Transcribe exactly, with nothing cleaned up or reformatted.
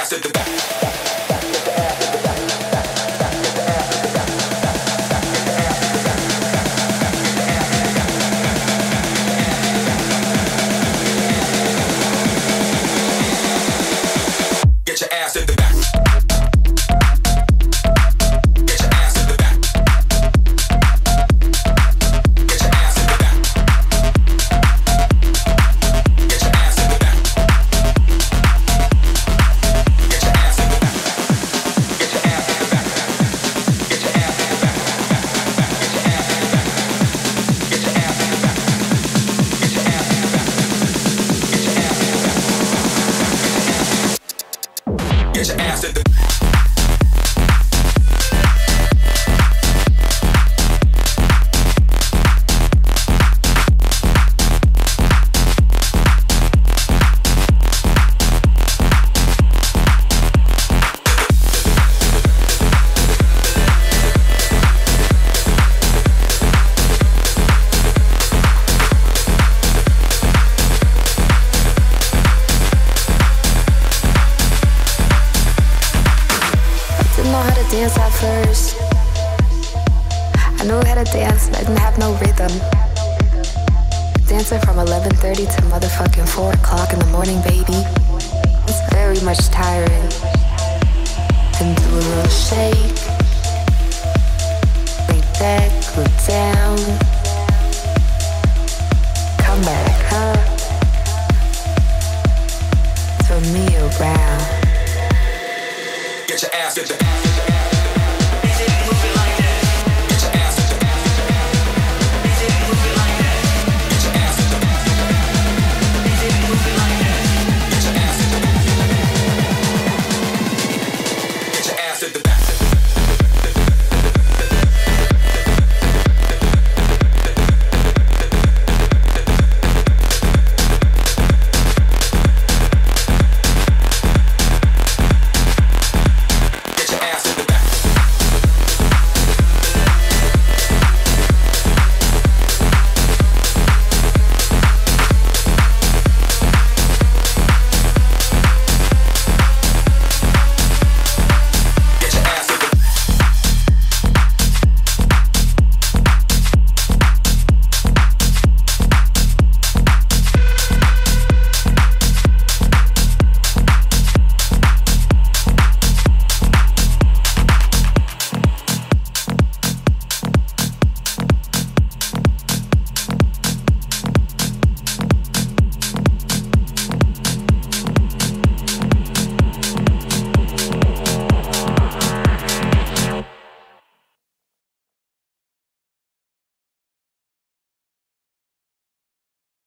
ass at the back. Get your ass at the back. Get your ass at the back. Get your ass at the back. Get your ass at the back. Get your ass at the back. Get your ass at the back. Get your ass at the back. Get your ass at the back. Get your ass at the back. Get your ass at the back. Get your ass at the back. Get your ass at the dance at first. I knew how to dance, but I didn't have no rhythm. Dancing from eleven thirty to motherfucking four o'clock in the morning, baby. It's very much tiring. Then do a little shake. Lay back, go down. Come back up. Turn me around. Get your ass, get your ass.